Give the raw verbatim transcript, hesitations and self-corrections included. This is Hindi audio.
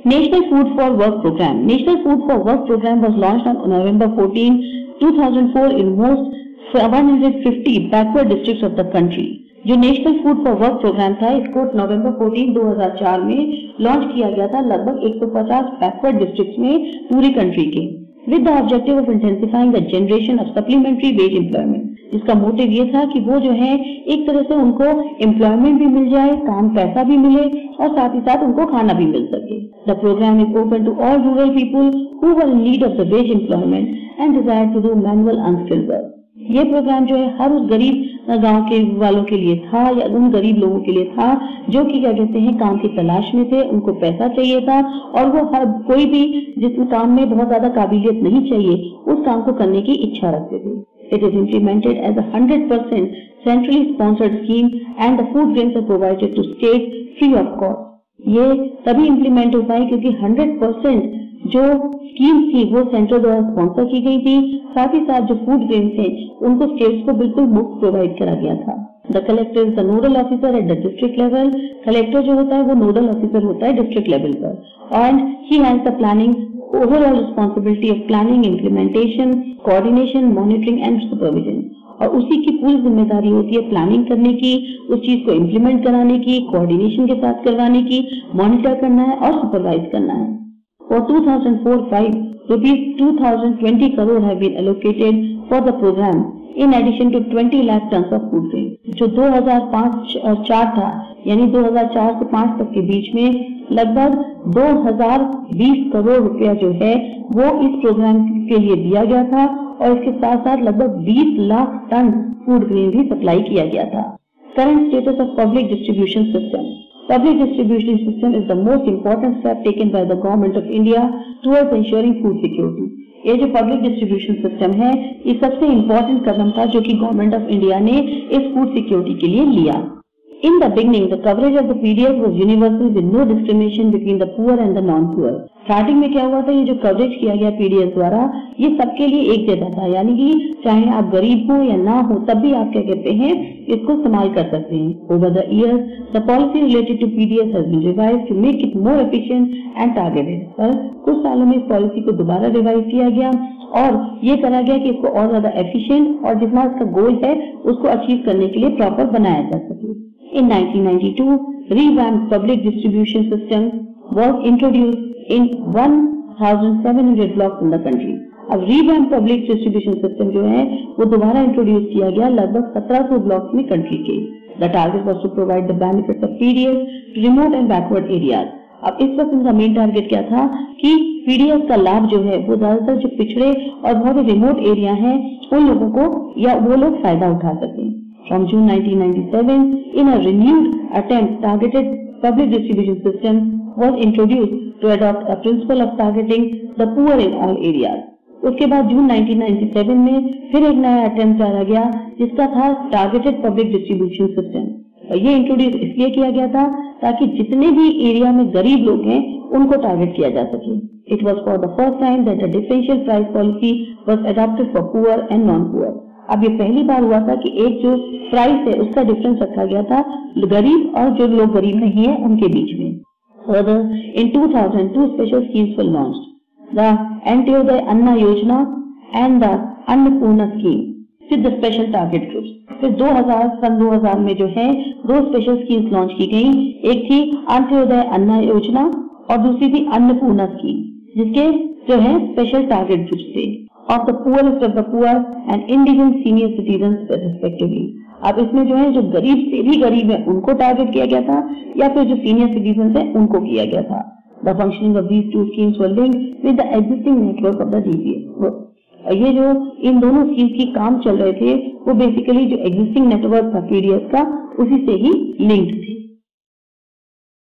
National Food for Work Program. National Food for Work Program was launched on November fourteenth, two thousand four in most one hundred fifty backward districts of the country. जो national food for work programme था इसको नवंबर चौदह दो हज़ार चार में लॉन्च किया गया था लगभग एक सौ पचास बैकवर्ड डिस्ट्रिक्ट्स में पूरी कंट्री के, with the objective of intensifying the generation of supplementary wage employment, जिसका मोटिव ये था कि वो जो है एक तरह से उनको एम्प्लॉयमेंट भी मिल जाए, काम पैसा भी मिले और साथ ही साथ उनको खाना भी मिल सके। The programme is open to all rural people who were in need of the wage employment and desire to do manual unskilled work. ये प्रोग्राम जो है हर उस गरीब गांव के वालों के लिए था या उन गरीब लोगों के लिए था जो कि क्या कहते हैं काम की तलाश में थे, उनको पैसा चाहिए था और वो हर कोई भी जिस काम में बहुत ज्यादा काबिलियत नहीं चाहिए उस काम को करने की इच्छा रखते थे। It is implemented as a one hundred percent centrally sponsored scheme and the food grains are provided to states free of cost. ये तभी इम्प्लीमेंट हो पाई क्योंकि one hundred percent जो स्कीम थी वो सेंटर द्वारा स्पॉन्सर की गई थी, साथ ही साथ जो फूड ग्रेन थे उनको स्टेट्स को बिल्कुल मुफ्त प्रोवाइड करा गया था। The collector is the nodal officer at the district level. Collector जो होता है वो नोडल ऑफिसर होता है डिस्ट्रिक्ट लेवल पर and he has the planning overall responsibility of planning, implementation, coordination, monitoring and supervision. और उसी की पूरी जिम्मेदारी होती है प्लानिंग करने की, उस चीज को इम्प्लीमेंट कराने की, कोऑर्डिनेशन के साथ करवाने की, मॉनिटर करना है और सुपरवाइज करना है। For two thousand four to five, rupees two thousand twenty crore have been allocated for the program, in addition to twenty lakh tons of food grain. जो दो हज़ार पाँच और चार था, यानी दो हज़ार चार से पाँच तक के बीच में लगभग दो हज़ार बीस करोड़ रुपया जो है वो इस प्रोग्राम के लिए दिया गया था और इसके साथ साथ लगभग बीस लाख टन फूड ग्रेन भी सप्लाई किया गया था। Current status of public distribution system. Public distribution system is the most important step taken by the government of India towards ensuring food security. ये जो पब्लिक डिस्ट्रीब्यूशन सिस्टम है ये सबसे इम्पोर्टेंट कदम था जो कि गवर्नमेंट ऑफ इंडिया ने इस फूड सिक्योरिटी के लिए लिया। In the beginning, the coverage of the P D S was universal with no discrimination between the poor and the non-poor. Starting में क्या हुआ था, ये जो कवरेज किया गया P D S द्वारा ये सबके लिए एक जैसा था, यानी कि चाहे आप गरीब हो या ना हो तब भी आप क्या कहते हैं इसको इस्तेमाल कर सकते हैं। Over the years, the policy related to P D S has been revised to make it more efficient and targeted. पर कुछ सालों में इस पॉलिसी को दोबारा रिवाइज किया गया और ये करा गया कि इसको और ज्यादा एफिशिएंट और जितना इसका गोल है उसको अचीव करने के लिए प्रॉपर बनाया जा सके। In nineteen ninety-two, revamped public distribution system was introduced in one thousand seven hundred blocks in the country. अब revamped public distribution system जो है वो दोबारा इंट्रोड्यूस किया गया लगभग सत्रह सौ ब्लॉक्स में कंट्री के। The target was to provide the benefits of P D S to remote and backward areas. अब इस वक्त इनका मेन टारगेट क्या था कि P D S का लाभ जो है वो ज्यादातर जो पिछड़े और बहुत रिमोट एरिया हैं उन लोगों को या वो लोग फायदा उठा सकें। From June nineteen ninety-seven, in a renewed attempt, targeted public distribution system was introduced to adopt a principle of targeting the poor in all areas. उसके बाद जून नाइनटीन नाइंटी सेवन में फिर एक नया अटेम्प्ट करा गया जिसका था टारगेटेड पब्लिक डिस्ट्रीब्यूशन सिस्टम। और ये इंट्रोड्यूस इसलिए किया गया था ताकि जितने भी एरिया में गरीब लोग हैं उनको टारगेट किया जा सके। It was for the first time that a differential price policy was adopted for poor and non-poor. अब ये पहली बार हुआ था कि एक जो प्राइस है उसका डिफरेंस रखा गया था गरीब और जो लोग गरीब नहीं है उनके बीच में। Further, in two thousand two special schemes were launched, the Antyodaya अन्ना योजना and the Annapurna scheme with the special target groups. फिर दो हज़ार सन दो हज़ार में जो है दो स्पेशल स्कीम्स लॉन्च की गई, एक थी अंत्योदय अन्ना योजना और दूसरी थी अन्नपूर्णा स्कीम, जिसके जो है स्पेशल टारगेट ग्रुप्स थे of the poorest of the poor and indigent senior citizens respectively. अब इसमें जो है जो गरीब से भी गरीब है उनको टारगेट किया गया था या फिर जो सीनियर सिटीजन है उनको किया गया था। The functioning of these two schemes were linked with the existing network of the D P S. ये जो इन दोनों स्कीम्स की काम चल रहे थे वो बेसिकली जो एग्जिस्टिंग नेटवर्क था P D S का उसी से ही लिंक्ड थे।